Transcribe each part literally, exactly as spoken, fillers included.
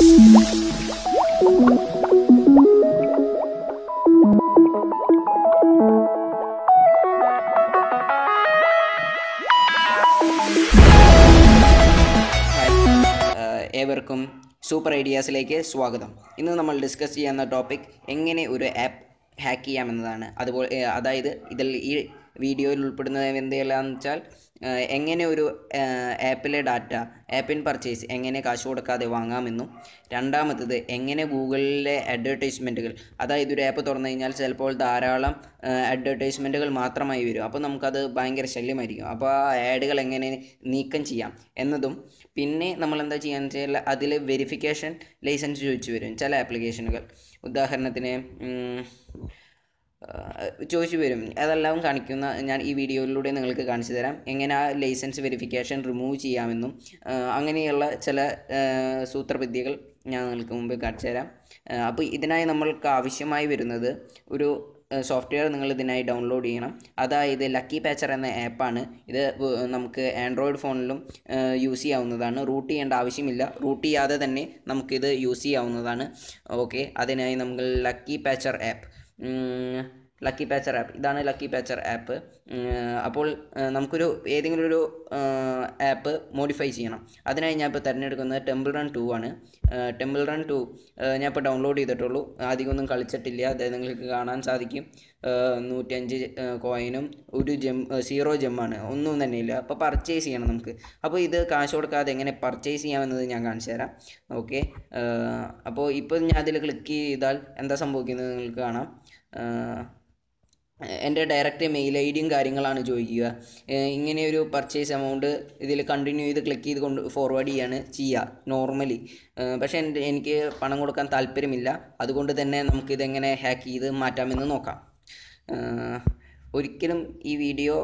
ഏവർക്കും സൂപ്പർ ഐഡിയാസിലേക്ക് സ്വാഗതം. ഇന്ന് നമ്മൾ ഡിസ്കസ് ചെയ്യുന്ന ടോപ്പിക് എങ്ങനെ ഒരു ആപ്പ് ഹാക്ക് ചെയ്യാമെന്നതാണ്. അതുപോലെ അതായത് ഇതിൽ ഈ വീഡിയോയിൽ ഉൾപ്പെടുന്നത് എന്തെല്ലാമെന്ന് വെച്ചാൽ എങ്ങനെ ഒരു ആപ്പിലെ ഡാറ്റ ആപ്പ് ഇൻ പർച്ചേസ് എങ്ങനെ കാശ് കൊടുക്കാതെ വാങ്ങാമെന്നും, രണ്ടാമത്തത് എങ്ങനെ ഗൂഗിളിലെ അഡ്വർടൈസ്മെൻറ്റുകൾ, അതായത് ഒരു ആപ്പ് തുറന്നു കഴിഞ്ഞാൽ ചിലപ്പോൾ ധാരാളം അഡ്വർടൈസ്മെൻറ്റുകൾ മാത്രമായി വരും. അപ്പോൾ നമുക്കത് ഭയങ്കര ശല്യമായിരിക്കും. അപ്പോൾ ആ ആഡുകൾ എങ്ങനെ നീക്കം ചെയ്യാം എന്നതും, പിന്നെ നമ്മൾ എന്താ ചെയ്യാന്ന് വെച്ചാൽ അതിൽ വെരിഫിക്കേഷൻ ലൈസൻസ് ചോദിച്ചു വരും ചില ആപ്ലിക്കേഷനുകൾ. ഉദാഹരണത്തിന് ചോദിച്ചു വരും. അതെല്ലാം കാണിക്കുന്ന ഞാൻ ഈ വീഡിയോയിലൂടെ നിങ്ങൾക്ക് കാണിച്ചു തരാം. എങ്ങനെ ആ ലൈസൻസ് വെരിഫിക്കേഷൻ റിമൂവ് ചെയ്യാമെന്നും അങ്ങനെയുള്ള ചില സൂത്രവിദ്യകൾ ഞാൻ നിങ്ങൾക്ക് മുമ്പ് കാണിച്ചു തരാം. അപ്പോൾ ഇതിനായി നമ്മൾക്ക് ആവശ്യമായി വരുന്നത് ഒരു സോഫ്റ്റ്വെയർ നിങ്ങൾ ഇതിനായി ഡൗൺലോഡ് ചെയ്യണം. അതായത് ലക്കി പാച്ചർ എന്ന ആപ്പാണ്. ഇത് നമുക്ക് ആൻഡ്രോയിഡ് ഫോണിലും യൂസ് ചെയ്യാവുന്നതാണ്. റൂട്ട് ചെയ്യേണ്ട ആവശ്യമില്ല. റൂട്ട് ചെയ്യാതെ തന്നെ നമുക്കിത് യൂസ് ചെയ്യാവുന്നതാണ്. ഓക്കെ, അതിനായി നമ്മൾ Lucky Patcher app Lucky Patcher app ഇതാണ് ലക്കി പാച്ചർ ആപ്പ്. അപ്പോൾ നമുക്കൊരു ഏതെങ്കിലും ഒരു ആപ്പ് മോഡിഫൈ ചെയ്യണം. അതിനായി ഞാൻ ഇപ്പോൾ തിരഞ്ഞെടുക്കുന്നത് ടെമ്പിൾ റൺ ടു ആണ്. ടെമ്പിൾ റൺ ടു ഞാൻ ഇപ്പോൾ ഡൗൺലോഡ് ചെയ്തിട്ടുള്ളൂ. അധികമൊന്നും കളിച്ചിട്ടില്ല. അതായത് നിങ്ങൾക്ക് കാണാൻ സാധിക്കും നൂറ്റഞ്ച് കോയിനും ഒരു ജെം സീറോ ജെമ്മാണ്, ഒന്നും തന്നെ ഇല്ല. അപ്പോൾ പർച്ചേസ് ചെയ്യണം നമുക്ക്. അപ്പോൾ ഇത് കാശ് കൊടുക്കാതെ എങ്ങനെ പർച്ചേസ് ചെയ്യാമെന്നത് ഞാൻ കാണിച്ചു തരാം. ഓക്കെ, അപ്പോൾ ഇപ്പോൾ ഞാൻ അതിൽ ക്ലിക്ക് ചെയ്താൽ എന്താ സംഭവിക്കുന്നത് നിങ്ങൾക്ക് കാണാം. എൻ്റെ ഡയറക്റ്റ് മെയിൽ ഐ ഡിയും കാര്യങ്ങളാണ് ചോദിക്കുക. ഇങ്ങനെയൊരു പർച്ചേസ് എമൗണ്ട് ഇതിൽ കണ്ടിന്യൂ ചെയ്ത് ക്ലിക്ക് ചെയ്ത് കൊണ്ട് ഫോർവേഡ് ചെയ്യാണ് ചെയ്യുക നോർമലി. പക്ഷേ എൻ്റെ എനിക്ക് പണം കൊടുക്കാൻ താല്പര്യമില്ല. അതുകൊണ്ട് തന്നെ നമുക്കിതെങ്ങനെ ഹാക്ക് ചെയ്ത് മാറ്റാമെന്ന് നോക്കാം. ഒരിക്കലും ഈ വീഡിയോ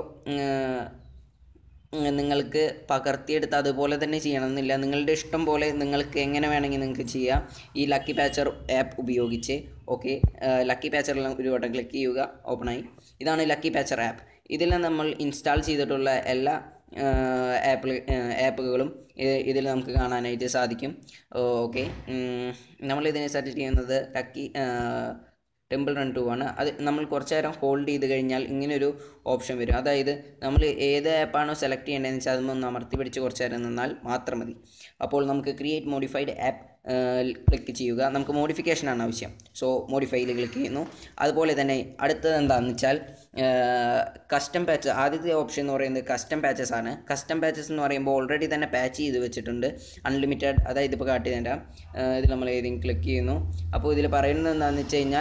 നിങ്ങൾക്ക് പകർത്തിയെടുത്ത് അതുപോലെ തന്നെ ചെയ്യണമെന്നില്ല. നിങ്ങളുടെ ഇഷ്ടം പോലെ നിങ്ങൾക്ക് എങ്ങനെ വേണമെങ്കിൽ നിങ്ങൾക്ക് ചെയ്യാം ഈ ലക്കി പാച്ചർ ആപ്പ് ഉപയോഗിച്ച്. ഓക്കെ, ലക്കി പാച്ചറിൽ ഒരു വട്ടം ക്ലിക്ക് ചെയ്യുക, ഓപ്പണായി. ഇതാണ് ലക്കി പാച്ചർ ആപ്പ്. ഇതിൽ നമ്മൾ ഇൻസ്റ്റാൾ ചെയ്തിട്ടുള്ള എല്ലാ ആപ്പ് ആപ്പുകളും ഇതിൽ നമുക്ക് കാണാനായിട്ട് സാധിക്കും. ഓക്കെ, നമ്മളിതിനെ സെർച്ച് ചെയ്യുന്നത് ലക്കി ടെമ്പിൾ റൺ ടു ആണ്. അത് നമ്മൾ കുറച്ച് നേരം ഹോൾഡ് ചെയ്ത് കഴിഞ്ഞാൽ ഇങ്ങനൊരു ഓപ്ഷൻ വരും. അതായത് നമ്മൾ ഏത് ആപ്പാണോ സെലക്ട് ചെയ്യേണ്ടതെന്ന് വെച്ചാൽ അതൊന്ന് അമർത്തി പിടിച്ച് കുറച്ച് നേരം നിന്നാൽ മാത്രം മതി. അപ്പോൾ നമുക്ക് ക്രിയേറ്റ് മോഡിഫൈഡ് ആപ്പ് ക്ലിക്ക് ചെയ്യുക. നമുക്ക് മോഡിഫിക്കേഷനാണ് ആവശ്യം. സോ മോഡിഫൈയിൽ ക്ലിക്ക് ചെയ്യുന്നു. അതുപോലെ തന്നെ അടുത്തത് എന്താണെന്ന് വെച്ചാൽ കസ്റ്റം പാച്ച്. ആദ്യത്തെ ഓപ്ഷൻ എന്ന് പറയുന്നത് കസ്റ്റം പാച്ചസ് ആണ്. കസ്റ്റം പാച്ചസ് എന്ന് പറയുമ്പോൾ ഓൾറെഡി തന്നെ പാച്ച് ചെയ്ത് വെച്ചിട്ടുണ്ട്, അൺലിമിറ്റഡ്. അതായത് ഇപ്പോൾ കാട്ടി തരാം. ഇതിൽ നമ്മൾ ഏതെങ്കിലും ക്ലിക്ക് ചെയ്യുന്നു. അപ്പോൾ ഇതിൽ പറയുന്നത് എന്താണെന്ന് വെച്ച് കഴിഞ്ഞാൽ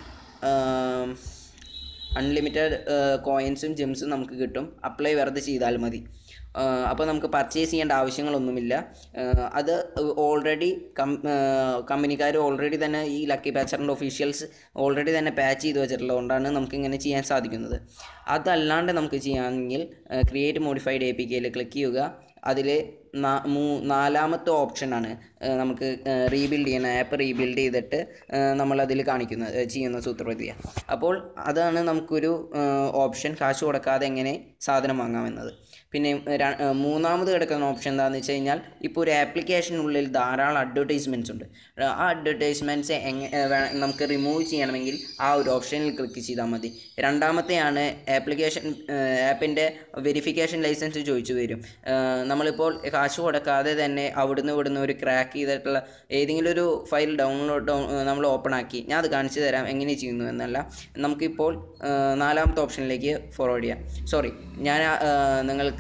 അൺലിമിറ്റഡ് കോയിൻസും ജെംസും നമുക്ക് കിട്ടും. അപ്ലൈ വെറുതെ ചെയ്താൽ മതി. അപ്പോൾ നമുക്ക് പർച്ചേസ് ചെയ്യേണ്ട ആവശ്യങ്ങളൊന്നുമില്ല. അത് ഓൾറെഡി കം കമ്പനിക്കാർ ഓൾറെഡി തന്നെ ഈ ലക്കി പാച്ചറിൻ്റെ ഒഫീഷ്യൽസ് ഓൾറെഡി തന്നെ പാച്ച് ചെയ്ത് വെച്ചിട്ടുള്ളതുകൊണ്ടാണ് നമുക്കിങ്ങനെ ചെയ്യാൻ സാധിക്കുന്നത്. അതല്ലാണ്ട് നമുക്ക് ചെയ്യാമെങ്കിൽ ക്രിയേറ്റ് മോഡിഫൈഡ് എ പി കെയിൽ ക്ലിക്ക് ചെയ്യുക. അതിൽ നാലാമത്തെ ഓപ്ഷനാണ് നമുക്ക് റീബിൽഡ് ചെയ്യണം. ആപ്പ് റീബിൽഡ് ചെയ്തിട്ട് നമ്മളതിൽ കാണിക്കുന്നത് ചെയ്യുന്ന സൂത്രവിദ്യ. അപ്പോൾ അതാണ് നമുക്കൊരു ഓപ്ഷൻ, കാശ് കൊടുക്കാതെ എങ്ങനെ സാധനം വാങ്ങാമെന്നത്. പിന്നെ മൂന്നാമത് കിടക്കുന്ന ഓപ്ഷൻ എന്താണെന്ന് വെച്ച് കഴിഞ്ഞാൽ ഇപ്പോൾ ഒരു ആപ്ലിക്കേഷനുള്ളിൽ ധാരാളം അഡ്വർടൈസ്മെൻറ്റ്സ് ഉണ്ട്. ആ അഡ്വർടൈസ്മെൻറ്റ്സ് എങ്ങനെ നമുക്ക് റിമൂവ് ചെയ്യണമെങ്കിൽ ആ ഒരു ഓപ്ഷനിൽ ക്ലിക്ക് ചെയ്താൽ മതി. രണ്ടാമത്തെയാണ് ആപ്ലിക്കേഷൻ ആപ്പിൻ്റെ വെരിഫിക്കേഷൻ ലൈസൻസ് ചോദിച്ചു വരും. നമ്മളിപ്പോൾ കാശ് കൊടുക്കാതെ തന്നെ അവിടുന്ന് ഇവിടുന്ന് ഒരു ക്രാക്ക് ചെയ്തിട്ടുള്ള ഏതെങ്കിലും ഒരു ഫയൽ ഡൗൺലോഡ് നമ്മൾ ഓപ്പൺ ആക്കി, ഞാൻ അത് കാണിച്ചു തരാം എങ്ങനെ ചെയ്യുന്നു എന്നല്ല. നമുക്കിപ്പോൾ നാലാമത്തെ ഓപ്ഷനിലേക്ക് ഫോർവേഡ് ചെയ്യാം. സോറി, ഞാൻ നിങ്ങൾക്ക്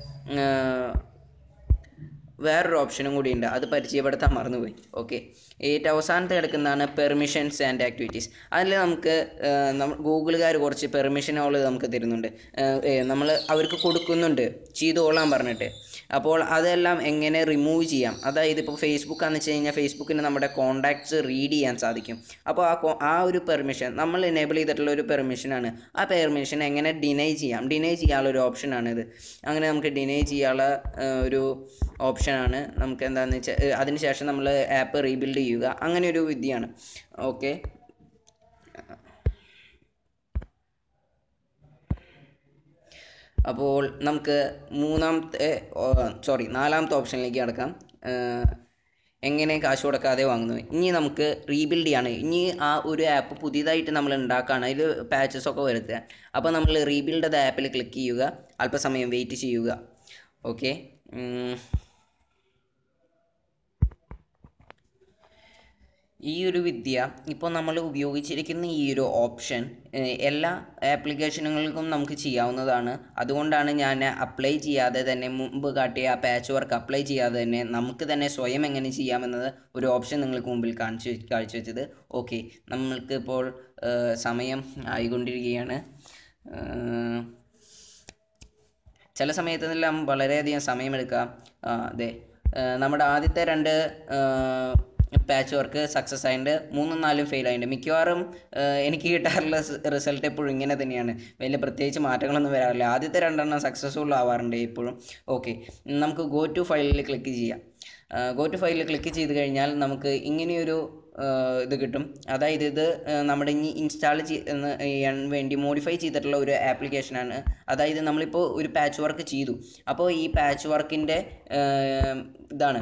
വേറൊരു ഓപ്ഷനും കൂടി ഉണ്ട്, അത് പരിചയപ്പെടുത്താൻ മറന്നുപോയി. ഓക്കെ, ഏറ്റവും അവസാനത്തെ കിടക്കുന്നതാണ് പെർമിഷൻസ് ആൻഡ് ആക്ടിവിറ്റീസ്. അതിൽ നമുക്ക് ഗൂഗിളുകാർ കുറച്ച് പെർമിഷനുകൾ നമുക്ക് തരുന്നുണ്ട്. നമ്മൾ അവർക്ക് കൊടുക്കുന്നുണ്ട് ചെയ്തുകൊള്ളാൻ പറഞ്ഞിട്ട്. അപ്പോൾ അതെല്ലാം എങ്ങനെ റിമൂവ് ചെയ്യാം. അതായത് ഇപ്പോൾ ഫേസ്ബുക്ക് ആണെന്ന് വെച്ച് കഴിഞ്ഞാൽ ഫേസ്ബുക്കിന് നമ്മുടെ കോൺടാക്ട്സ് റീഡ് ചെയ്യാൻ സാധിക്കും. അപ്പോൾ ആ ആ ഒരു പെർമിഷൻ നമ്മൾ എനേബിൾ ചെയ്തിട്ടുള്ള ഒരു പെർമിഷനാണ്. ആ പെർമിഷൻ എങ്ങനെ ഡിനൈ ചെയ്യാം, ഡിനൈ ചെയ്യാനുള്ള ഒരു ഓപ്ഷനാണിത്. അങ്ങനെ നമുക്ക് ഡിനൈ ചെയ്യാനുള്ള ഒരു ഓപ്ഷനാണ്. നമുക്ക് എന്താണെന്ന് വെച്ചാൽ അതിന് ശേഷം നമ്മൾ ആപ്പ് റീബിൽഡ് ചെയ്യുക. അങ്ങനെ ഒരു വിദ്യയാണ്. ഓക്കെ, അപ്പോൾ നമുക്ക് മൂന്നാമത്തെ സോറി നാലാമത്തെ ഓപ്ഷനിലേക്ക് കടക്കാം. എങ്ങനെ കാശ് കൊടുക്കാതെ വാങ്ങുന്നു. ഇനി നമുക്ക് റീബിൽഡ് ചെയ്യാണ്. ഇനി ആ ഒരു ആപ്പ് പുതിയതായിട്ട് നമ്മൾ ഉണ്ടാക്കുകയാണ്, അതിൽ പാച്ചസ് ഒക്കെ വരുത്തുക. അപ്പോൾ നമ്മൾ റീബിൽഡ് ദ ആപ്പിൽ ക്ലിക്ക് ചെയ്യുക, അല്പസമയം വെയിറ്റ് ചെയ്യുക. ഓക്കെ, ഈ ഒരു വിദ്യ ഇപ്പോൾ നമ്മൾ ഉപയോഗിച്ചിരിക്കുന്ന ഈ ഒരു ഓപ്ഷൻ എല്ലാ ആപ്ലിക്കേഷനുകൾക്കും നമുക്ക് ചെയ്യാവുന്നതാണ്. അതുകൊണ്ടാണ് ഞാൻ അപ്ലൈ ചെയ്യാതെ തന്നെ, മുമ്പ് കാട്ടിയ പാച്ച് വർക്ക് അപ്ലൈ ചെയ്യാതെ തന്നെ നമുക്ക് തന്നെ സ്വയം എങ്ങനെ ചെയ്യാമെന്നത് ഒരു ഓപ്ഷൻ നിങ്ങൾക്ക് മുമ്പിൽ കാണിച്ചു കാഴ്ചവെച്ചത്. ഓക്കെ, നമ്മൾക്കിപ്പോൾ സമയം ആയിക്കൊണ്ടിരിക്കുകയാണ്. ചില സമയത്തെല്ലാം വളരെയധികം സമയമെടുക്കാം. അതെ, നമ്മുടെ ആദ്യത്തെ രണ്ട് പാച്ച് വർക്ക് സക്സസ് ആയിട്ട് മൂന്നും നാലും ഫെയിൽ ആയിട്ടുണ്ട്. മിക്കവാറും എനിക്ക് കിട്ടാറുള്ള റിസൾട്ട് എപ്പോഴും ഇങ്ങനെ തന്നെയാണ്, വലിയ പ്രത്യേകിച്ച് മാറ്റങ്ങളൊന്നും വരാറില്ല. ആദ്യത്തെ രണ്ടെണ്ണം സക്സസ്ഫുൾ ആവാറുണ്ട് എപ്പോഴും. ഓക്കെ, നമുക്ക് ഗോ ടു ഫയലിൽ ക്ലിക്ക് ചെയ്യാം. ഗോ ടു ഫയലിൽ ക്ലിക്ക് ചെയ്ത് കഴിഞ്ഞാൽ നമുക്ക് ഇങ്ങനെയൊരു ഇത് കിട്ടും. അതായത് ഇത് നമ്മുടെ ഇനി ഇൻസ്റ്റാൾ ചെയ്യാൻ വേണ്ടി മോഡിഫൈ ചെയ്തിട്ടുള്ള ഒരു ആപ്ലിക്കേഷനാണ്. അതായത് നമ്മളിപ്പോൾ ഒരു പാച്ച് വർക്ക് ചെയ്തു, അപ്പോൾ ഈ പാച്ച് വർക്കിൻ്റെ ഇതാണ്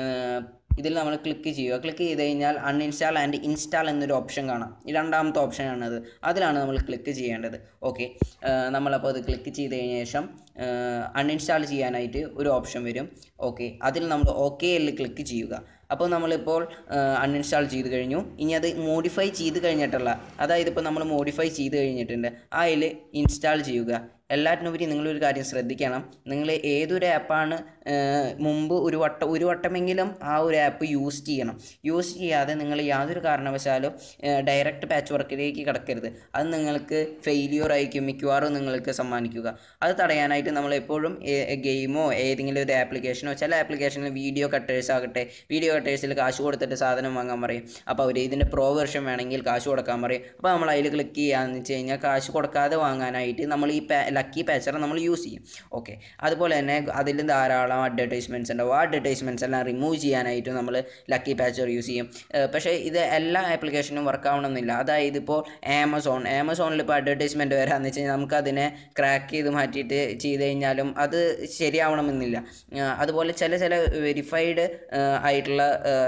ഇതിൽ നമ്മൾ ക്ലിക്ക് ചെയ്യുക. ക്ലിക്ക് ചെയ്ത് കഴിഞ്ഞാൽ അൺഇൻസ്റ്റാൾ ആൻഡ് ഇൻസ്റ്റാൾ എന്നൊരു ഓപ്ഷൻ കാണാം. ഈ രണ്ടാമത്തെ ഓപ്ഷനാണത്, അതിലാണ് നമ്മൾ ക്ലിക്ക് ചെയ്യേണ്ടത്. ഓക്കെ, നമ്മളപ്പോൾ അത് ക്ലിക്ക് ചെയ്ത് കഴിഞ്ഞ ശേഷം അൺഇൻസ്റ്റാൾ ചെയ്യാനായിട്ട് ഒരു ഓപ്ഷൻ വരും. ഓക്കെ, അതിൽ നമ്മൾ ഓക്കെയിൽ ക്ലിക്ക് ചെയ്യുക. അപ്പോൾ നമ്മളിപ്പോൾ അൺഇൻസ്റ്റാൾ ചെയ്ത് കഴിഞ്ഞു. ഇനി അത് മോഡിഫൈ ചെയ്ത് കഴിഞ്ഞിട്ടുള്ള, അതായത് ഇപ്പോൾ നമ്മൾ മോഡിഫൈ ചെയ്ത് കഴിഞ്ഞിട്ടുണ്ട്, അതിൽ ഇൻസ്റ്റാൾ ചെയ്യുക. എല്ലാറ്റിനുപരി നിങ്ങളൊരു കാര്യം ശ്രദ്ധിക്കണം, നിങ്ങൾ ഏതൊരു ആപ്പാണ് മുമ്പ് ഒരു വട്ടം ഒരു വട്ടമെങ്കിലും ആ ഒരു ആപ്പ് യൂസ് ചെയ്യണം. യൂസ് ചെയ്യാതെ നിങ്ങൾ യാതൊരു കാരണവശാലും ഡയറക്റ്റ് പാച്ച് വർക്കിലേക്ക് കിടക്കരുത്. അത് നിങ്ങൾക്ക് ഫെയിലിയർ ആയിരിക്കും മിക്കവാറും നിങ്ങൾക്ക് സമ്മാനിക്കുക. അത് തടയാനായിട്ട് നമ്മൾ എപ്പോഴും ഗെയിമോ ഏതെങ്കിലും ഒരു ആപ്ലിക്കേഷനോ, ചില ആപ്ലിക്കേഷനിൽ വീഡിയോ കട്ടേഴ്സ് ആകട്ടെ, വീഡിയോ കട്ടേഴ്സിൽ കാശ് കൊടുത്തിട്ട് സാധനം വാങ്ങാൻ പറയും. അപ്പോൾ അവർ ഇതിൻ്റെ പ്രോ വെർഷൻ വേണമെങ്കിൽ കാശ് കൊടുക്കാൻ പറയും. അപ്പോൾ നമ്മൾ അതിൽ ക്ലിക്ക് ചെയ്യാന്ന് വെച്ച് കഴിഞ്ഞാൽ കാശ് കൊടുക്കാതെ വാങ്ങാനായിട്ട് നമ്മൾ ഈ ലക്കി പാച്ചർ നമ്മൾ യൂസ് ചെയ്യും. ഓക്കെ, അതുപോലെ തന്നെ അതിൽ ധാരാളം അഡ്വർടൈസ്മെൻറ്റ്സ് ഉണ്ടാവും. ആ അഡ്വർടൈസ്മെൻറ്റ്സ് എല്ലാം റിമൂവ് ചെയ്യാനായിട്ട് നമ്മൾ ലക്കി പാച്ചർ യൂസ് ചെയ്യും. പക്ഷേ ഇത് എല്ലാ ആപ്ലിക്കേഷനും വർക്ക് ആവണമെന്നില്ല. അതായത് ഇപ്പോൾ ആമസോൺ ആമസോണിൽ ഇപ്പോൾ അഡ്വർടൈസ്മെൻറ്റ് വരാമെന്ന് വെച്ച് കഴിഞ്ഞാൽ നമുക്കതിനെ ക്രാക്ക് ചെയ്ത് മാറ്റിയിട്ട് ചെയ്ത് കഴിഞ്ഞാലും അത് ശരിയാവണമെന്നില്ല. അതുപോലെ ചില ചില വെരിഫൈഡ് ആയിട്ടുള്ള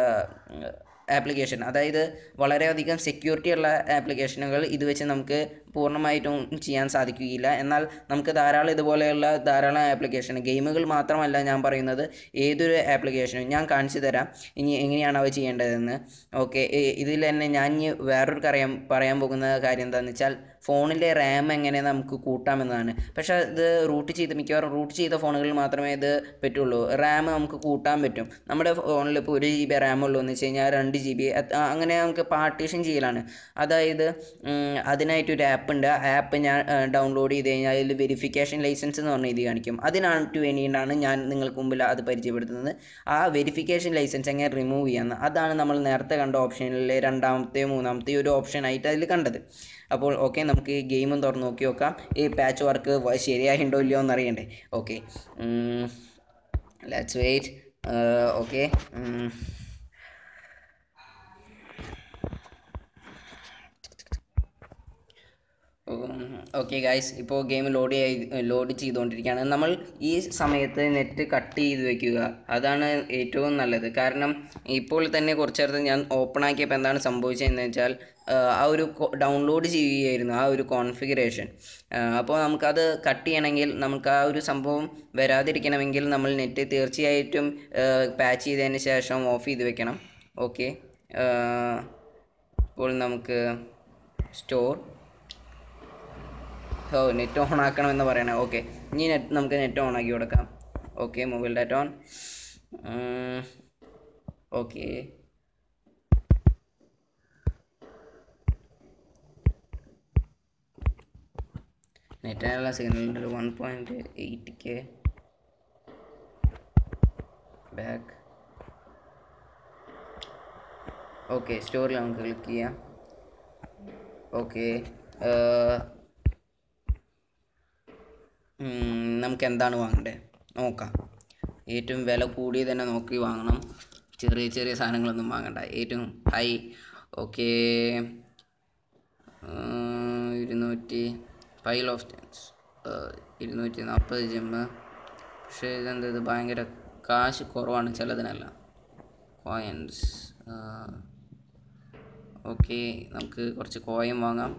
ആപ്ലിക്കേഷൻ, അതായത് വളരെയധികം സെക്യൂരിറ്റി ഉള്ള ആപ്ലിക്കേഷനുകൾ ഇത് വെച്ച് നമുക്ക് പൂർണ്ണമായിട്ടും ചെയ്യാൻ സാധിക്കുകയില്ല. എന്നാൽ നമുക്ക് ധാരാളം ഇതുപോലെയുള്ള ധാരാളം ആപ്ലിക്കേഷൻ, ഗെയിമുകൾ മാത്രമല്ല ഞാൻ പറയുന്നത്, ഏതൊരു ആപ്ലിക്കേഷനും ഞാൻ കാണിച്ചു തരാം ഇനി എങ്ങനെയാണ് അവ ചെയ്യേണ്ടതെന്ന്. ഓക്കെ, ഇതിൽ തന്നെ ഞാൻ ഇനി വേറൊരു കാര്യം പറയാൻ പോകുന്ന കാര്യം എന്താണെന്ന് വെച്ചാൽ ഫോണിലെ റാം എങ്ങനെ നമുക്ക് കൂട്ടാമെന്നതാണ്. പക്ഷേ ഇത് റൂട്ട് ചെയ്ത് മിക്കവാറും റൂട്ട് ചെയ്ത ഫോണുകളിൽ മാത്രമേ ഇത് പറ്റുള്ളൂ. റാം നമുക്ക് കൂട്ടാൻ പറ്റും. നമ്മുടെ ഫോണിൽ ഇപ്പോൾ ഒരു ജി ബി റാം ഉള്ളൂ എന്ന് വെച്ച് കഴിഞ്ഞാൽ രണ്ട് ജി ബി അങ്ങനെ നമുക്ക് പാർട്ടീഷൻ ചെയ്യലാണ്. അതായത് അതിനായിട്ടൊരു ആപ്പ് ഉണ്ട്. ആ ആപ്പ് ഞാൻ ഡൗൺലോഡ് ചെയ്ത് കഴിഞ്ഞാൽ അതിൽ വെരിഫിക്കേഷൻ ലൈസൻസ് എന്ന് പറഞ്ഞ ഇത് കാണിക്കും. അതിനായിട്ട് വേണ്ടിയിട്ടാണ് ഞാൻ നിങ്ങൾക്ക് മുമ്പിൽ അത് പരിചയപ്പെടുത്തുന്നത്. ആ വെരിഫിക്കേഷൻ ലൈസൻസ് എങ്ങനെ റിമൂവ് ചെയ്യാമെന്ന്, അതാണ് നമ്മൾ നേരത്തെ കണ്ട ഓപ്ഷനിലെ രണ്ടാമത്തെയോ മൂന്നാമത്തെയോ ഒരു ഓപ്ഷനായിട്ട് അതിൽ കണ്ടത്. അപ്പോൾ ഓക്കെ, നമുക്ക് ഈ ഗെയിമും തുറന്ന് നോക്കി നോക്കാം. ഈ പാച്ച് വർക്ക് ശരിയായിട്ടുണ്ടോ ഇല്ലയോ എന്ന് അറിയണ്ടേ. Okay, let's wait. Okay, okay guys, ഇപ്പോൾ ഗെയിം ലോഡ് ലോഡ് ചെയ്തുകൊണ്ടിരിക്കുകയാണ്. നമ്മൾ ഈ സമയത്ത് നെറ്റ് കട്ട് ചെയ്ത് വെക്കുക, അതാണ് ഏറ്റവും നല്ലത്. കാരണം ഇപ്പോൾ തന്നെ കുറച്ച് നേരത്തെ ഞാൻ ഓപ്പൺ ആക്കിയപ്പോൾ എന്താണ് സംഭവിച്ചതെന്ന് വെച്ചാൽ ആ ഒരു ഡൗൺലോഡ് ചെയ്യുകയായിരുന്നു ആ ഒരു കോൺഫിഗറേഷൻ. അപ്പോൾ നമുക്കത് കട്ട് ചെയ്യണമെങ്കിൽ, നമുക്ക് ആ ഒരു സംഭവം വരാതിരിക്കണമെങ്കിൽ നമ്മൾ നെറ്റ് തീർച്ചയായിട്ടും പാച്ച് ചെയ്തതിന് ശേഷം ഓഫ് ചെയ്ത് വെക്കണം. ഓക്കെ, ഇപ്പോൾ നമുക്ക് സ്റ്റോർ ഓ നെറ്റ് ഓൺ ആക്കണമെന്ന് പറയണേ. ഓക്കെ, ഇനി നെറ്റ് നമുക്ക് നെറ്റ് ഓൺ ആക്കി കൊടുക്കാം. Okay, mobile data on. Okay, നെറ്റിനുള്ള signal one point eight K back. Okay, സ്റ്റോറിൽ നമുക്ക് ക്ലിക്ക് ചെയ്യാം. ഓക്കെ, നമുക്ക് എന്താണ് വാങ്ങേണ്ടത് നോക്കാം. ഏറ്റവും വില കൂടിയ തന്നെ നോക്കി വാങ്ങണം, ചെറിയ ചെറിയ സാധനങ്ങളൊന്നും വാങ്ങണ്ട. ഏറ്റവും ഹൈ. ഓക്കെ, ഇരുന്നൂറ്റി ഫൈവ് ഓഫ് ടെൻസ് ഇരുന്നൂറ്റി നാൽപ്പത് ജിമ്മ്. പക്ഷേ ഇതെന്ത്, ഇത് ഭയങ്കര കാശ് കുറവാണ് ചിലതിനെല്ലാം. കോയിൻസ്. ഓക്കെ, നമുക്ക് കുറച്ച് കോയിൻ വാങ്ങാം.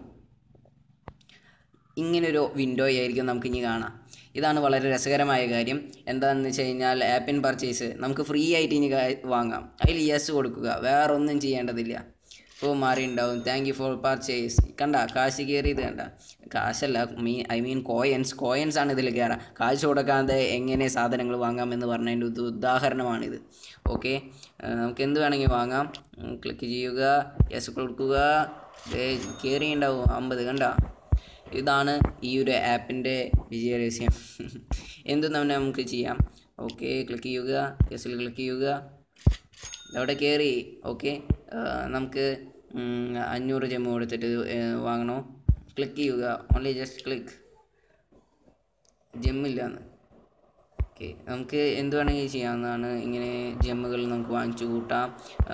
ഇങ്ങനൊരു വിൻഡോ ആയിരിക്കും നമുക്ക് ഇനി കാണാം. ഇതാണ് വളരെ രസകരമായ കാര്യം. എന്താണെന്ന് വെച്ച് കഴിഞ്ഞാൽ ആപ്പ് ഇൻ പർച്ചേസ് നമുക്ക് ഫ്രീ ആയിട്ട് ഇനി വാങ്ങാം. അതിൽ യെസ് കൊടുക്കുക, വേറെ ഒന്നും ചെയ്യേണ്ടതില്ല. ഇപ്പോൾ മാറി ഉണ്ടാവും. Thank you for purchase. കണ്ട കാശ് കയറിയത് കണ്ട. കാശല്ല, me I mean coins coins ആണ് ഇതിൽ കയറുക. കാശ് കൊടുക്കാതെ എങ്ങനെ സാധനങ്ങൾ വാങ്ങാമെന്ന് പറഞ്ഞതിൻ്റെ ഒരു ഉദാഹരണമാണിത്. ഓക്കെ, നമുക്ക് എന്ത് വേണമെങ്കിൽ വാങ്ങാം. ക്ലിക്ക് ചെയ്യുക, യെസ് കൊടുക്കുക. കയറി ഉണ്ടാവും അമ്പത്. കണ്ട, ഇതാണ് ഈ ഒരു ആപ്പിൻ്റെ വിജയരഹസ്യം. എന്തും തന്നെ നമുക്ക് ചെയ്യാം. ഓക്കെ, ക്ലിക്ക് ചെയ്യുക, യെസിൽ ക്ലിക്ക് ചെയ്യുക. അവിടെ കയറി. ഓക്കെ, നമുക്ക് അഞ്ഞൂറ് ജെമ്മ് കൊടുത്തിട്ട് വാങ്ങണോ? ക്ലിക്ക് ചെയ്യുക, ഓൺലി ജസ്റ്റ് ക്ലിക്ക്. ജെമ്മില്ലാന്ന്. ഓക്കെ, നമുക്ക് എന്ത് വേണമെങ്കിൽ ചെയ്യാവുന്നതാണ്. ഇങ്ങനെ ജെമ്മുകൾ നമുക്ക് വാങ്ങിച്ചു കൂട്ടാം.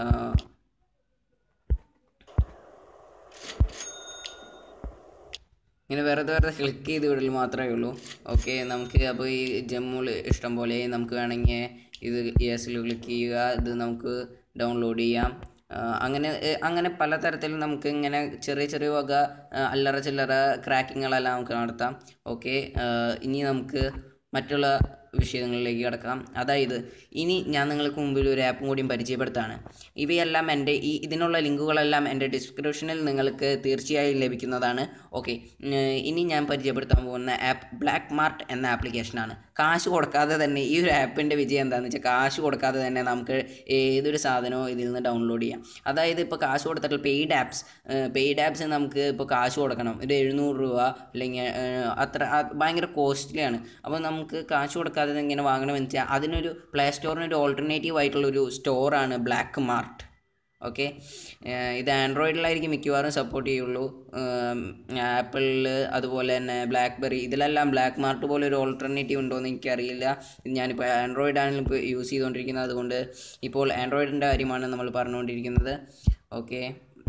ഇങ്ങനെ വെറുതെ വെറുതെ ക്ലിക്ക് ചെയ്ത് വിടൽ മാത്രമേ ഉള്ളൂ. ഓക്കെ, നമുക്ക് അപ്പോൾ ഈ ജെമ്മുകൾ ഇഷ്ടം പോലെ നമുക്ക് വേണമെങ്കിൽ ഇത് യെസിൽ ക്ലിക്ക് ചെയ്യുക. ഇത് നമുക്ക് ഡൗൺലോഡ് ചെയ്യാം. അങ്ങനെ അങ്ങനെ പലതരത്തിൽ നമുക്ക് ഇങ്ങനെ ചെറിയ ചെറിയ വക അല്ലറ ചില്ലറ ക്രാക്കിങ്ങുകളെല്ലാം നമുക്ക് നടത്താം. ഓക്കെ, ഇനി നമുക്ക് മറ്റുള്ള വിഷയങ്ങളിലേക്ക് കിടക്കാം. അതായത് ഇനി ഞാൻ നിങ്ങൾക്ക് മുമ്പിൽ ഒരു ആപ്പും കൂടിയും പരിചയപ്പെടുത്താണ്. ഇവയെല്ലാം എൻ്റെ ഈ ഇതിനുള്ള ലിങ്കുകളെല്ലാം എൻ്റെ ഡിസ്ക്രിപ്ഷനിൽ നിങ്ങൾക്ക് തീർച്ചയായും ലഭിക്കുന്നതാണ്. ഓക്കെ, ഇനി ഞാൻ പരിചയപ്പെടുത്താൻ പോകുന്ന ആപ്പ് ബ്ലാക്ക് മാർട്ട് എന്ന ആപ്ലിക്കേഷനാണ്. കാശ് കൊടുക്കാതെ തന്നെ ഈ ഒരു ആപ്പിൻ്റെ വിജയം എന്താണെന്ന് വെച്ചാൽ കാശ് കൊടുക്കാതെ തന്നെ നമുക്ക് ഏതൊരു സാധനവും ഇതിൽ നിന്ന് ഡൗൺലോഡ് ചെയ്യാം. അതായത് ഇപ്പോൾ കാശ് കൊടുത്തിട്ട് പെയ്ഡ് ആപ്സ് പെയ്ഡ് ആപ്സ് നമുക്ക് ഇപ്പോൾ കാശ് കൊടുക്കണം. ഒരു എഴുന്നൂറ് രൂപ അല്ലെങ്കിൽ അത്ര ഭയങ്കര കോസ്റ്റ്ലിയാണ്. അപ്പോൾ നമുക്ക് കാശ് കൊടുക്കാതെ ഇങ്ങനെ വാങ്ങണമെന്ന് വെച്ചാൽ അതിനൊരു പ്ലേ സ്റ്റോറിനൊരു ഓൾട്ടർനേറ്റീവ് ആയിട്ടുള്ളൊരു സ്റ്റോറാണ് ബ്ലാക്ക് മാർട്ട്. ഓക്കെ, ഇത് ആൻഡ്രോയിഡിലായിരിക്കും മിക്കവാറും സപ്പോർട്ട് ചെയ്യുള്ളൂ. ആപ്പിളിൽ അതുപോലെ തന്നെ ബ്ലാക്ക്ബെറി ഇതിലെല്ലാം ബ്ലാക്ക് മാർട്ട് പോലെ ഒരു ഓൾട്ടർനേറ്റീവ് ഉണ്ടോ എന്ന് എനിക്കറിയില്ല. ഞാനിപ്പോൾ ആൻഡ്രോയിഡാണ് ഇപ്പോൾ യൂസ് ചെയ്തുകൊണ്ടിരിക്കുന്നത്. അതുകൊണ്ട് ഇപ്പോൾ ആൻഡ്രോയിഡിൻ്റെ കാര്യമാണ് നമ്മൾ പറഞ്ഞുകൊണ്ടിരിക്കുന്നത്. ഓക്കെ,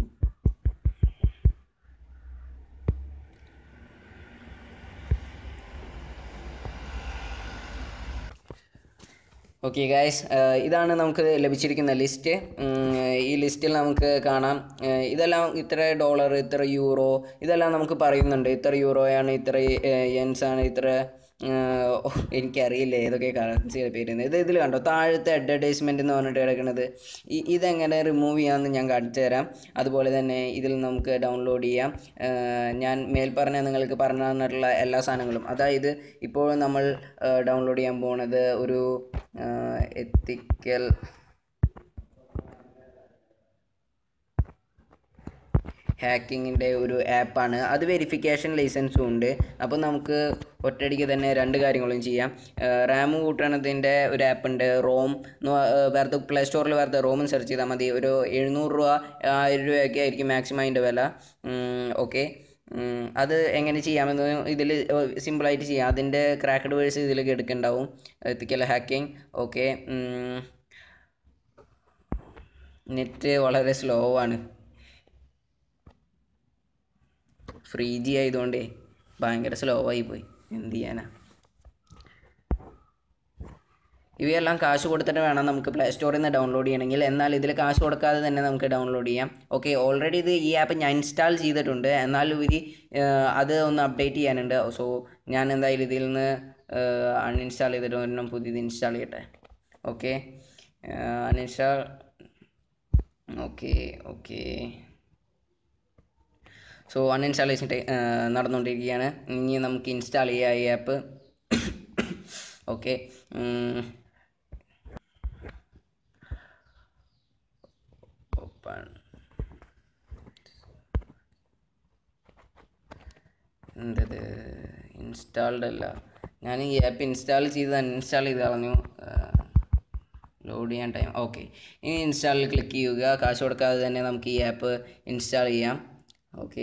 ഓക്കെ ഗൈസ്, ഇതാണ് നമുക്ക് ലഭിച്ചിരിക്കുന്ന ലിസ്റ്റ്. ഈ ലിസ്റ്റിൽ നമുക്ക് കാണാം ഇതെല്ലാം ഇത്ര ഡോളർ, ഇത്ര യൂറോ, ഇതെല്ലാം നമുക്ക് പറയുന്നുണ്ട്. ഇത്ര യൂറോയാണ്, ഇത്ര യെൻസാണ്, ഇത്ര എനിക്കറിയില്ല ഏതൊക്കെ കറൻസിയുടെ പേരുന്നത്. ഇത് ഇതിൽ കണ്ടോ താഴത്തെ അഡ്വർടൈസ്മെൻറ്റ് എന്ന് പറഞ്ഞിട്ട് കിടക്കുന്നത്. ഈ ഇതെങ്ങനെ റിമൂവ് ചെയ്യാമെന്ന് ഞാൻ കാണിച്ചു തരാം. അതുപോലെ തന്നെ ഇതിൽ നമുക്ക് ഡൗൺലോഡ് ചെയ്യാം. ഞാൻ മേൽപ്പറഞ്ഞ നിങ്ങൾക്ക് പറഞ്ഞു തന്നിട്ടുള്ള എല്ലാ സാധനങ്ങളും, അതായത് ഇപ്പോൾ നമ്മൾ ഡൗൺലോഡ് ചെയ്യാൻ പോകുന്നത് ഒരു എത്തിക്കൽ ഹാക്കിങ്ങിൻ്റെ ഒരു ആപ്പാണ്. അത് വെരിഫിക്കേഷൻ ലൈസൻസും ഉണ്ട്. അപ്പോൾ നമുക്ക് ഒറ്റയടിക്ക് തന്നെ രണ്ട് കാര്യങ്ങളും ചെയ്യാം. റാം കൂട്ടണതിൻ്റെ ഒരു ആപ്പുണ്ട്, റോം. വെറുതെ പ്ലേ സ്റ്റോറിൽ വെറുതെ റോം സെർച്ച് ചെയ്താൽ മതി. ഒരു എഴുന്നൂറ് രൂപ ആയിരം രൂപയൊക്കെ ആയിരിക്കും മാക്സിമം അതിൻ്റെ വില. ഓക്കെ, അത് എങ്ങനെ ചെയ്യാമെന്ന് ഇതിൽ സിമ്പിളായിട്ട് ചെയ്യാം. അതിൻ്റെ ക്രാക്ക്ഡ് വേഴ്സ് ഇതിലേക്ക് എടുക്കുന്നുണ്ടാവും. Ethical hacking. ഓക്കെ, നെറ്റ് വളരെ സ്ലോ ആണ്. ഫ്രീ ജി ആയതുകൊണ്ടേ ഭയങ്കര സ്ലോ ആയി പോയി. എന്ത് ചെയ്യാനാ. ഇവയെല്ലാം കാശ് കൊടുത്തിട്ട് വേണം നമുക്ക് പ്ലേ സ്റ്റോറിൽ നിന്ന് ഡൗൺലോഡ് ചെയ്യണമെങ്കിൽ. എന്നാൽ ഇതിൽ കാശ് കൊടുക്കാതെ തന്നെ നമുക്ക് ഡൗൺലോഡ് ചെയ്യാം. ഓക്കെ, ഓൾറെഡി ഇത് ഈ ആപ്പ് ഞാൻ ഇൻസ്റ്റാൾ ചെയ്തിട്ടുണ്ട്. എന്നാൽ ഇവർ അത് ഒന്ന് അപ്ഡേറ്റ് ചെയ്യാനുണ്ട്. സോ ഞാൻ എന്തായാലും ഇതിൽ നിന്ന് അൺഇൻസ്റ്റാൾ ചെയ്തിട്ട് ഒരെണ്ണം പുതിയത് ഇൻസ്റ്റാൾ ചെയ്യട്ടെ. Okay, uninstall. Okay okay so uninstallation നടന്നുകൊണ്ടിരിക്കുകയാണ്. ഇനി നമുക്ക് ഇൻസ്റ്റാൾ ചെയ്യാം ഈ ആപ്പ്. Okay, open. എന്തത് ഇൻസ്റ്റാൾഡ് അല്ല, ഞാൻ ഈ ആപ്പ് ഇൻസ്റ്റാൾ ചെയ്ത് അൺഇൻസ്റ്റാൾ ചെയ്ത് കളഞ്ഞു. ലോഡ് ചെയ്യാൻ ടൈം. ഓക്കെ, ഇനി ഇൻസ്റ്റാളിൽ ക്ലിക്ക് ചെയ്യുക. കാശ് കൊടുക്കാതെ തന്നെ നമുക്ക് ഈ ആപ്പ് ഇൻസ്റ്റാൾ ചെയ്യാം. ഓക്കെ,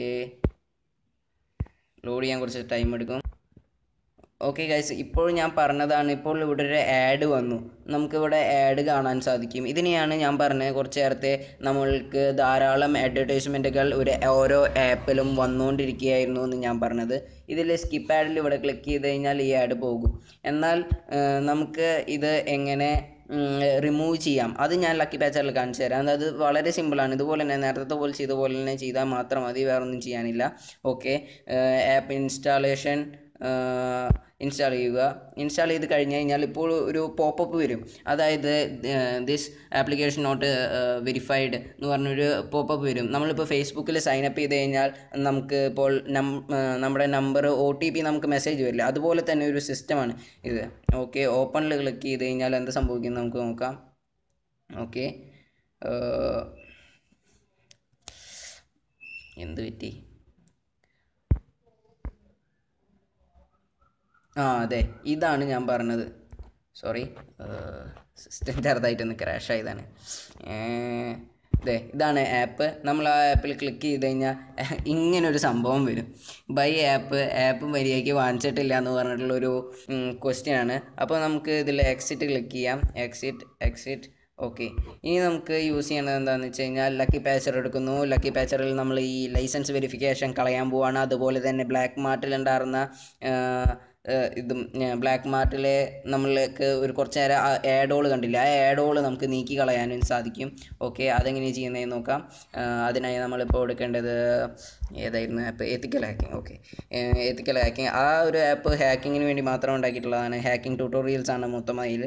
ലോഡ് ചെയ്യാൻ കുറച്ച് ടൈം എടുക്കും. ഓക്കെ ഗൈസ്, ഇപ്പോൾ ഞാൻ പറഞ്ഞതാണ്. ഇപ്പോൾ ഇവിടെ ഒരു ആഡ് വന്നു. നമുക്കിവിടെ ആഡ് കാണാൻ സാധിക്കും. ഇതിനെയാണ് ഞാൻ പറഞ്ഞത് കുറച്ച് നേരത്തെ നമ്മൾക്ക് ധാരാളം അഡ്വർടൈസ്മെൻറ്റുകൾ ഒരു ഓരോ ആപ്പിലും വന്നുകൊണ്ടിരിക്കുകയായിരുന്നു എന്ന് ഞാൻ പറഞ്ഞത്. ഇതിൽ സ്കിപ്പ് ആഡിൽ ഇവിടെ ക്ലിക്ക് ചെയ്ത് കഴിഞ്ഞാൽ ഈ ആഡ് പോകും. എന്നാൽ നമുക്ക് ഇത് എങ്ങനെ റിമൂവ് ചെയ്യാം. അത് ഞാൻ ലക്കി പാച്ചറിൽ കാണിച്ചു തരാം. അത് വളരെ സിമ്പിളാണ്. ഇതുപോലെ തന്നെ നേരത്തെ പോലെ ചെയ്ത പോലെ തന്നെ ചെയ്താൽ മാത്രം മതി, വേറെ ഒന്നും ചെയ്യാനില്ല. ഓക്കെ, ആപ്പ് ഇൻസ്റ്റാളേഷൻ ഇൻസ്റ്റാൾ ചെയ്യുക. ഇൻസ്റ്റാൾ ചെയ്ത് കഴിഞ്ഞ് കഴിഞ്ഞാൽ ഇപ്പോൾ ഒരു പോപ്പപ്പ് വരും. അതായത് ദിസ് ആപ്ലിക്കേഷൻ നോട്ട് വെരിഫൈഡ് എന്ന് പറഞ്ഞൊരു പോപ്പപ്പ് വരും. നമ്മളിപ്പോൾ ഫേസ്ബുക്കിൽ സൈനപ്പ് ചെയ്ത് കഴിഞ്ഞാൽ നമുക്ക് ഇപ്പോൾ നം നമ്മുടെ നമ്പർ ഒ ടി പി നമുക്ക് മെസ്സേജ് വരില്ല. അതുപോലെ തന്നെ ഒരു സിസ്റ്റമാണ് ഇത്. ഓക്കെ, ഓപ്പണിൽ ക്ലിക്ക് ചെയ്ത് കഴിഞ്ഞാൽ എന്ത് സംഭവിക്കും നമുക്ക് നോക്കാം. ഓക്കെ, എന്ത് പറ്റി? ആ അതെ, ഇതാണ് ഞാൻ പറഞ്ഞത്. സോറി, സിസ്റ്റം ചെറുതായിട്ടൊന്ന് ക്രാഷ് ആയതാണ്. അതെ, ഇതാണ് ആപ്പ്. നമ്മൾ ആ ആപ്പിൽ ക്ലിക്ക് ചെയ്ത് കഴിഞ്ഞാൽ ഇങ്ങനൊരു സംഭവം വരും. ബൈ ആപ്പ് ആപ്പ് മര്യാദയ്ക്ക് വാങ്ങിച്ചിട്ടില്ല എന്ന് പറഞ്ഞിട്ടുള്ളൊരു ക്വസ്റ്റ്യൻ ആണ്. അപ്പോൾ നമുക്ക് ഇതിൽ എക്സിറ്റ് ക്ലിക്ക് ചെയ്യാം. എക്സിറ്റ് എക്സിറ്റ് ഓക്കെ, ഇനി നമുക്ക് യൂസ് ചെയ്യേണ്ടത് എന്താണെന്ന് വെച്ച് കഴിഞ്ഞാൽ ലക്കി പാച്ചർ എടുക്കുന്നു. ലക്കി പാച്ചറിൽ നമ്മൾ ഈ ലൈസൻസ് വെരിഫിക്കേഷൻ കളയാൻ പോവാണ്. അതുപോലെ തന്നെ ബ്ലാക്ക് മാർട്ടിലുണ്ടായിരുന്ന ഇതും ബ്ലാക്ക് മാർട്ടിലെ നമ്മൾക്ക് ഒരു കുറച്ച് നേരം ആഡോൾ കണ്ടില്ല, ആ ആഡോൾ നമുക്ക് നീക്കി കളയാനും സാധിക്കും. ഓക്കെ, അതെങ്ങനെയാണ് ചെയ്യുന്നതെന്ന് നോക്കാം. അതിനായി നമ്മളിപ്പോൾ എടുക്കേണ്ടത് ഏതായിരുന്നു app? Ethical hacking. Okay, ethical hacking ആ ഒരു ആപ്പ് ഹാക്കിങ്ങിന് വേണ്ടി മാത്രം ഉണ്ടാക്കിയിട്ടുള്ളതാണ്. ഹാക്കിംഗ് ട്യൂട്ടോറിയൽസ് ആണ് മൊത്തമായി.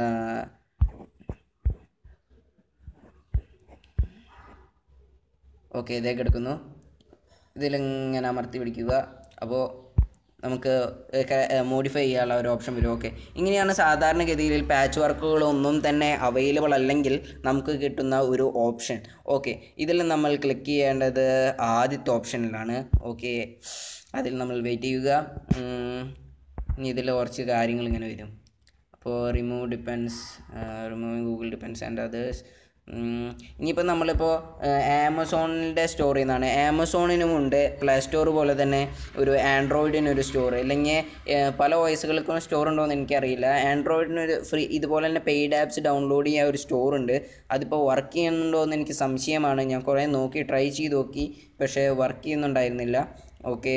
ഓക്കെ, ഇതേക്ക് എടുക്കുന്നു. ഇതിലിങ്ങനെ അമർത്തി പിടിക്കുക. അപ്പോൾ നമുക്ക് മോഡിഫൈ ചെയ്യാനുള്ള ഒരു ഓപ്ഷൻ വരും. ഓക്കെ, ഇങ്ങനെയാണ് സാധാരണഗതിയിൽ പാച്ച് വർക്കുകളൊന്നും തന്നെ അവൈലബിൾ അല്ലെങ്കിൽ നമുക്ക് കിട്ടുന്ന ഒരു ഓപ്ഷൻ. ഓക്കെ, ഇതിൽ നമ്മൾ ക്ലിക്ക് ചെയ്യേണ്ടത് ആദ്യത്തെ ഓപ്ഷനിലാണ്. ഓക്കെ, അതിൽ നമ്മൾ വെയിറ്റ് ചെയ്യുക. ഇനി ഇതിൽ കുറച്ച് കാര്യങ്ങൾ ഇങ്ങനെ വരും. അപ്പോൾ remove dependencies removing Google dependencies and others. ഇനിയിപ്പോൾ നമ്മളിപ്പോൾ ആമസോണിൻ്റെ സ്റ്റോറിൽ നിന്നാണ്. ആമസോണിനുമുണ്ട് പ്ലേ സ്റ്റോർ പോലെ തന്നെ ഒരു ആൻഡ്രോയിഡിനൊരു സ്റ്റോർ, അല്ലെങ്കിൽ പല വോയിസുകൾക്കും സ്റ്റോർ ഉണ്ടോ എന്ന് എനിക്കറിയില്ല. ആൻഡ്രോയിഡിനൊരു ഫ്രീ ഇതുപോലെ തന്നെ പെയ്ഡ് ആപ്സ് ഡൗൺലോഡ് ചെയ്യാൻ ഒരു സ്റ്റോർ ഉണ്ട്. അതിപ്പോൾ വർക്ക് ചെയ്യുന്നുണ്ടോ എന്ന് എനിക്ക് സംശയമാണ്. ഞാൻ കുറേ നോക്കി, ട്രൈ ചെയ്ത് നോക്കി, പക്ഷേ വർക്ക് ചെയ്യുന്നുണ്ടായിരുന്നില്ല. ഓക്കെ,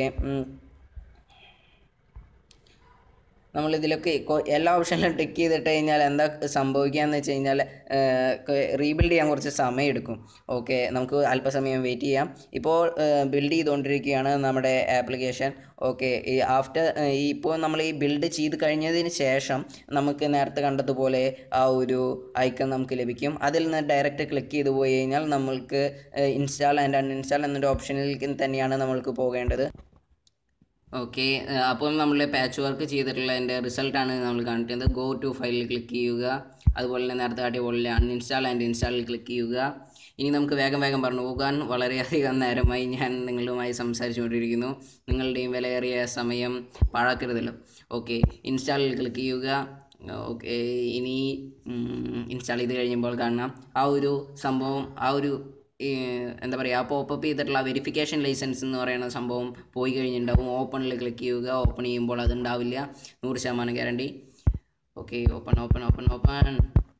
നമ്മളിതിലൊക്കെ എല്ലാ ഓപ്ഷനിലും ടിക്ക് ചെയ്തിട്ട് കഴിഞ്ഞാൽ എന്താ സംഭവിക്കുക എന്ന് വെച്ച് കഴിഞ്ഞാൽ റീബിൽഡ് ചെയ്യാൻ കുറച്ച് സമയം എടുക്കും. ഓക്കെ, നമുക്ക് അല്പസമയം വെയിറ്റ് ചെയ്യാം. ഇപ്പോൾ ബിൽഡ് ചെയ്തുകൊണ്ടിരിക്കുകയാണ് നമ്മുടെ ആപ്ലിക്കേഷൻ. ഓക്കെ, ഈ ആഫ്റ്റർ ഇപ്പോൾ നമ്മൾ ഈ ബിൽഡ് ചെയ്ത് കഴിഞ്ഞതിന് ശേഷം നമുക്ക് നേരത്തെ കണ്ടതുപോലെ ആ ഒരു ഐക്കൺ നമുക്ക് ലഭിക്കും. അതിൽ നിന്ന് ഡയറക്റ്റ് ക്ലിക്ക് ചെയ്ത് പോയി കഴിഞ്ഞാൽ നമ്മൾക്ക് ഇൻസ്റ്റാൾ ആൻഡ് അൺഇൻസ്റ്റാൾ എന്നൊരു ഓപ്ഷനിൽ തന്നെയാണ് നമ്മൾക്ക് പോകേണ്ടത്. ഓക്കെ, അപ്പോൾ നമ്മൾ പാച്ച് വർക്ക് ചെയ്തിട്ടുള്ളതിൻ്റെ റിസൾട്ടാണ് നമ്മൾ കാണിക്കുന്നത്. ഗോ ടു ഫയലിൽ ക്ലിക്ക് ചെയ്യുക. അതുപോലെ തന്നെ നേരത്തെ കാട്ടിയ പോലെ അൺഇൻസ്റ്റാൾ ആൻഡ് ഇൻസ്റ്റാളിൽ ക്ലിക്ക് ചെയ്യുക. ഇനി നമുക്ക് വേഗം വേഗം പറഞ്ഞു പോകാൻ വളരെയധികം നേരമായി ഞാൻ നിങ്ങളുമായി സംസാരിച്ചുകൊണ്ടിരിക്കുന്നു. നിങ്ങളുടെയും വിലയേറിയ സമയം പാഴാക്കരുതല്ലോ. ഓക്കെ, ഇൻസ്റ്റാളിൽ ക്ലിക്ക് ചെയ്യുക. ഓക്കെ, ഇനി ഇൻസ്റ്റാൾ ചെയ്ത് കഴിയുമ്പോൾ കാണാം ആ ഒരു സംഭവം, ആ ഒരു എന്താ പറയുക, ആ പോപ്പപ്പ് ചെയ്തിട്ടുള്ള വെരിഫിക്കേഷൻ ലൈസൻസ് എന്ന് പറയുന്ന സംഭവം പോയി കഴിഞ്ഞിട്ടുണ്ടാവും. ഓപ്പണിൽ ക്ലിക്ക് ചെയ്യുക. ഓപ്പൺ ചെയ്യുമ്പോൾ അതുണ്ടാവില്ല, നൂറ് ശതമാനം guarantee. Okay, open open open open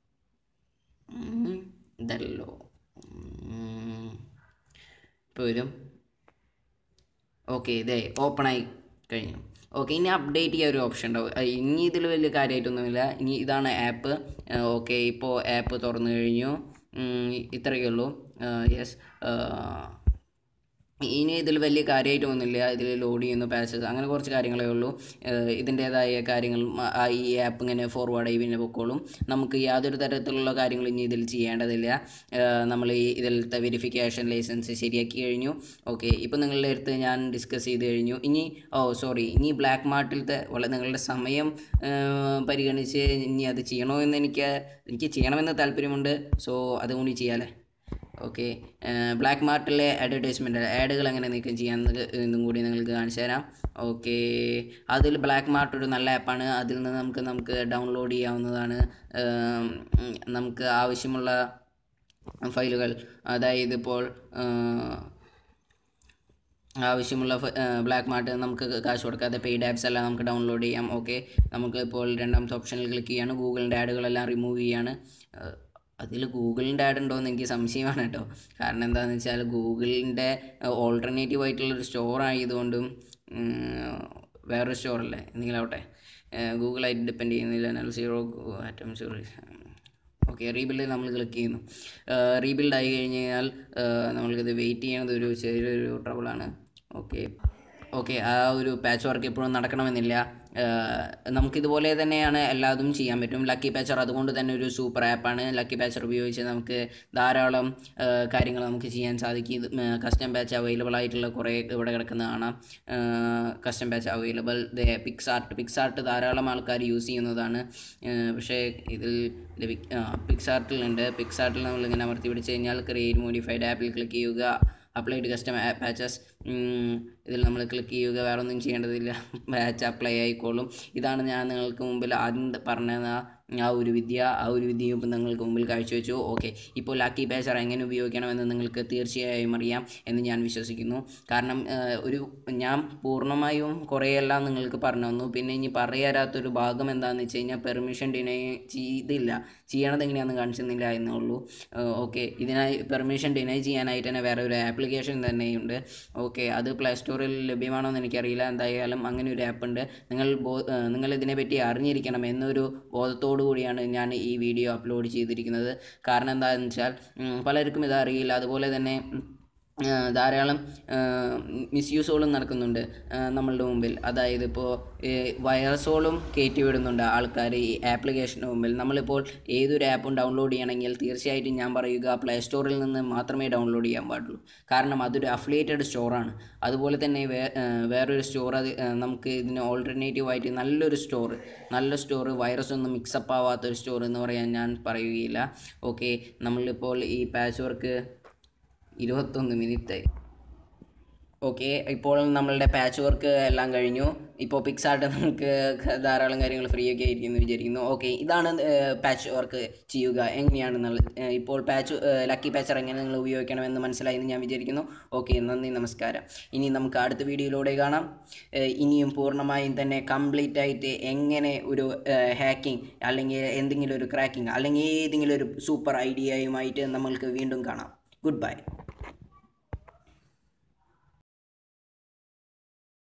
ഇതല്ലോ ഇപ്പോൾ വരും. ഓക്കെ, ഇതേ ഓപ്പണായി കഴിഞ്ഞു. ഓക്കെ, ഇനി അപ്ഡേറ്റ് ചെയ്യാൻ ഒരു ഓപ്ഷൻ ഉണ്ടാവും. ഇനി ഇതിൽ വലിയ കാര്യമായിട്ടൊന്നുമില്ല. ഇനി ഇതാണ് ആപ്പ്. ഓക്കെ, ഇപ്പോൾ ആപ്പ് തുറന്നു കഴിഞ്ഞു. ഇത്രയേ ഉള്ളൂ. യെസ്, ഇനി ഇതിൽ വലിയ കാര്യമായിട്ടൊന്നുമില്ല. ഇതിൽ ലോഡ് ചെയ്യുന്നു, പാച്ചസ്, അങ്ങനെ കുറച്ച് കാര്യങ്ങളേ ഉള്ളൂ. ഇതിൻ്റേതായ കാര്യങ്ങൾ ഈ ആപ്പ് ഇങ്ങനെ ഫോർവേഡ് ആയി പിന്നെ പൊക്കോളും. നമുക്ക് യാതൊരു തരത്തിലുള്ള കാര്യങ്ങൾ ഇനി ഇതിൽ ചെയ്യേണ്ടതില്ല. നമ്മൾ ഈ ഇതിലത്തെ വെരിഫിക്കേഷൻ ലൈസൻസ് ശരിയാക്കി കഴിഞ്ഞു. ഓക്കെ, ഇപ്പോൾ നിങ്ങളുടെ അടുത്ത് ഞാൻ ഡിസ്കസ് ചെയ്ത് കഴിഞ്ഞു. ഇനി ഓ സോറി ഇനി ബ്ലാക്ക് മാർട്ടിലത്തെ വളരെ നിങ്ങളുടെ സമയം പരിഗണിച്ച് ഇനി അത് ചെയ്യണോ എന്ന് എനിക്ക് എനിക്ക് ചെയ്യണമെന്ന് താല്പര്യമുണ്ട്. സോ അതുകൂടി ചെയ്യാമല്ലേ. ഓക്കെ, ബ്ലാക്ക് മാർട്ടിലെ അഡ്വർടൈസ്മെൻറ്റ് ആഡുകൾ എങ്ങനെ നീക്കം ചെയ്യാമെന്ന് ഇതും കൂടി നിങ്ങൾക്ക് കാണിച്ചു തരാം. ഓക്കെ, അതിൽ ബ്ലാക്ക് മാർട്ട് ഒരു നല്ല ആപ്പാണ്. അതിൽ നിന്ന് നമുക്ക് നമുക്ക് ഡൗൺലോഡ് ചെയ്യാവുന്നതാണ്. നമുക്ക് ആവശ്യമുള്ള ഫയലുകൾ, അതായത് ഇപ്പോൾ ആവശ്യമുള്ള ബ്ലാക്ക് മാർട്ട് നമുക്ക് കാശ് കൊടുക്കാതെ പെയ്ഡ് ആപ്സ് എല്ലാം നമുക്ക് ഡൗൺലോഡ് ചെയ്യാം. ഓക്കെ, നമുക്ക് ഇപ്പോൾ രണ്ടാമത്തെ ഓപ്ഷനിൽ ക്ലിക്ക് ചെയ്യാണ്. ഗൂഗിളിൻ്റെ ആഡുകളെല്ലാം റിമൂവ് ചെയ്യാണ്. അതിൽ ഗൂഗിളിൻ്റെ ആഡ് ഉണ്ടോ എന്ന് എനിക്ക് സംശയമാണ് കേട്ടോ. കാരണം എന്താണെന്ന് വെച്ചാൽ ഗൂഗിളിൻ്റെ ഓൾട്ടർനേറ്റീവ് ആയിട്ടുള്ളൊരു സ്റ്റോർ ആയതുകൊണ്ടും വേറൊരു സ്റ്റോറല്ലേ എന്തെങ്കിലും ആവട്ടെ, ഗൂഗിളായിട്ട് ഡിപ്പെൻഡ് ചെയ്യുന്നില്ല. Zero atom zero okay, rebuild നമ്മൾ ക്ലിക്ക് ചെയ്യുന്നു. റീബിൽഡ് ആയി കഴിഞ്ഞ് കഴിഞ്ഞാൽ നമ്മൾക്കിത് വെയിറ്റ് ചെയ്യുന്നത് ഒരു ചെറിയൊരു ട്രബിളാണ്. ഓക്കെ ഓക്കെ ആ ഒരു പാച്ച് വർക്ക് എപ്പോഴും നടക്കണമെന്നില്ല. നമുക്കിതുപോലെ തന്നെയാണ് എല്ലാതും ചെയ്യാൻ പറ്റും. ലക്കി പാച്ചർ അതുകൊണ്ട് തന്നെ ഒരു സൂപ്പർ ആപ്പാണ്. ലക്കി പാച്ചർ ഉപയോഗിച്ച് നമുക്ക് ധാരാളം കാര്യങ്ങൾ നമുക്ക് ചെയ്യാൻ സാധിക്കും. ഇത് കസ്റ്റം പാച്ച് അവൈലബിൾ ആയിട്ടുള്ള കുറേ ഇവിടെ കിടക്കുന്ന കാണാം. Custom patch available the Picsart Picsart ധാരാളം ആൾക്കാർ യൂസ് ചെയ്യുന്നതാണ്. പക്ഷേ ഇതിൽ ലഭി പിക്സാർട്ടിലുണ്ട്. പിക്സാർട്ടിൽ നമ്മളിങ്ങനെ അമർത്തി പിടിച്ച് കഴിഞ്ഞാൽ ക്രിയേറ്റ് മോഡിഫൈഡ് ആപ്പിൽ ക്ലിക്ക് ചെയ്യുക. അപ്ലൈഡ് കസ്റ്റം പാച്ചസ് ഇതിൽ നമ്മൾ ക്ലിക്ക് ചെയ്യുക. വേറെ ഒന്നും ചെയ്യേണ്ടതില്ല, പാച്ച് അപ്ലൈ ആയിക്കോളും. ഇതാണ് ഞാൻ നിങ്ങൾക്ക് മുമ്പിൽ ആദ്യം പറഞ്ഞ ആ ഒരു വിദ്യ ആ ഒരു വിദ്യയും ഇപ്പം നിങ്ങൾക്ക് മുമ്പിൽ കാഴ്ചവെച്ചു. ഓക്കെ, ഇപ്പോൾ ലക്കി പാച്ചർ എങ്ങനെ ഉപയോഗിക്കണമെന്ന് നിങ്ങൾക്ക് തീർച്ചയായും അറിയാം എന്ന് ഞാൻ വിശ്വസിക്കുന്നു. കാരണം ഒരു ഞാൻ പൂർണ്ണമായും കുറേയെല്ലാം നിങ്ങൾക്ക് പറഞ്ഞു തന്നു. പിന്നെ ഇനി പറയാത്തൊരു ഭാഗം എന്താണെന്ന് വെച്ച് കഴിഞ്ഞാൽ പെർമിഷൻ ഡിനൈ ചെയ്തില്ല, ചെയ്യണത് എങ്ങനെയാണെന്ന് കാണിച്ചിരുന്നില്ല എന്നുള്ളൂ. ഓക്കെ, ഇതിനായി പെർമിഷൻ ഡിനൈ ചെയ്യാനായിട്ട് തന്നെ വേറെ ഒരു ആപ്ലിക്കേഷൻ തന്നെയുണ്ട്. ഓക്കെ, അത് പ്ലേ സ്റ്റോറിൽ ലഭ്യമാണോ എന്ന് എനിക്കറിയില്ല. എന്തായാലും അങ്ങനെ ഒരു ആപ്പ് ഉണ്ട്. നിങ്ങൾ ബോ നിങ്ങൾ ഇതിനെപ്പറ്റി അറിഞ്ഞിരിക്കണം എന്നൊരു ബോധത്തോടു കൂടിയാണ് ഞാൻ ഈ വീഡിയോ അപ്ലോഡ് ചെയ്തിരിക്കുന്നത്. കാരണം എന്താണെന്ന് വെച്ചാൽ പലർക്കും ഇത് അറിയില്ല. അതുപോലെ തന്നെ ധാരാളം മിസ്യൂസുകളും നടക്കുന്നുണ്ട് നമ്മളുടെ മുമ്പിൽ. അതായത് ഇപ്പോൾ വൈറസുകളും കയറ്റി വിടുന്നുണ്ട് ആൾക്കാർ ഈ ആപ്ലിക്കേഷന് മുമ്പിൽ. നമ്മളിപ്പോൾ ഏതൊരു ആപ്പും ഡൗൺലോഡ് ചെയ്യണമെങ്കിൽ തീർച്ചയായിട്ടും ഞാൻ പറയുക പ്ലേ സ്റ്റോറിൽ നിന്ന് മാത്രമേ ഡൗൺലോഡ് ചെയ്യാൻ പാടുള്ളൂ. കാരണം അതൊരു അഫിലിയേറ്റഡ് സ്റ്റോറാണ്. അതുപോലെ തന്നെ വേ വേറൊരു സ്റ്റോർ അത് നമുക്ക് ഇതിന് ഓൾട്ടർനേറ്റീവായിട്ട് നല്ലൊരു സ്റ്റോർ നല്ല സ്റ്റോർ വൈറസ് ഒന്നും മിക്സപ്പ് ആവാത്തൊരു സ്റ്റോർ എന്ന് പറയാൻ ഞാൻ പറയുകയില്ല. ഓക്കെ, നമ്മളിപ്പോൾ ഈ പാച്ച് വർക്ക് ഇരുപത്തൊന്ന് മിനിറ്റായി. ഓക്കെ, ഇപ്പോൾ നമ്മളുടെ പാച്ച് വർക്ക് എല്ലാം കഴിഞ്ഞു. ഇപ്പോൾ പിക്സാർട്ട് നമുക്ക് ധാരാളം കാര്യങ്ങൾ ഫ്രീ ഒക്കെ ആയിരിക്കും എന്ന് വിചാരിക്കുന്നു. ഓക്കെ, ഇതാണ് പാച്ച് വർക്ക് ചെയ്യുക എങ്ങനെയാണെന്നുള്ളത്. ഇപ്പോൾ പാച്ച് ലക്കി പാച്ചർ എങ്ങനെ നിങ്ങൾ ഉപയോഗിക്കണമെന്ന് മനസ്സിലായി എന്ന് ഞാൻ വിചാരിക്കുന്നു. ഓക്കെ, നന്ദി, നമസ്കാരം. ഇനി നമുക്ക് അടുത്ത വീഡിയോയിലൂടെ കാണാം. ഇനിയും പൂർണ്ണമായും തന്നെ കംപ്ലീറ്റ് ആയിട്ട് എങ്ങനെ ഒരു ഹാക്കിംഗ് അല്ലെങ്കിൽ എന്തെങ്കിലും ഒരു ക്രാക്കിംഗ് അല്ലെങ്കിൽ ഏതെങ്കിലും ഒരു സൂപ്പർ ഐഡിയയുമായിട്ട് നമ്മൾക്ക് വീണ്ടും കാണാം. Good by.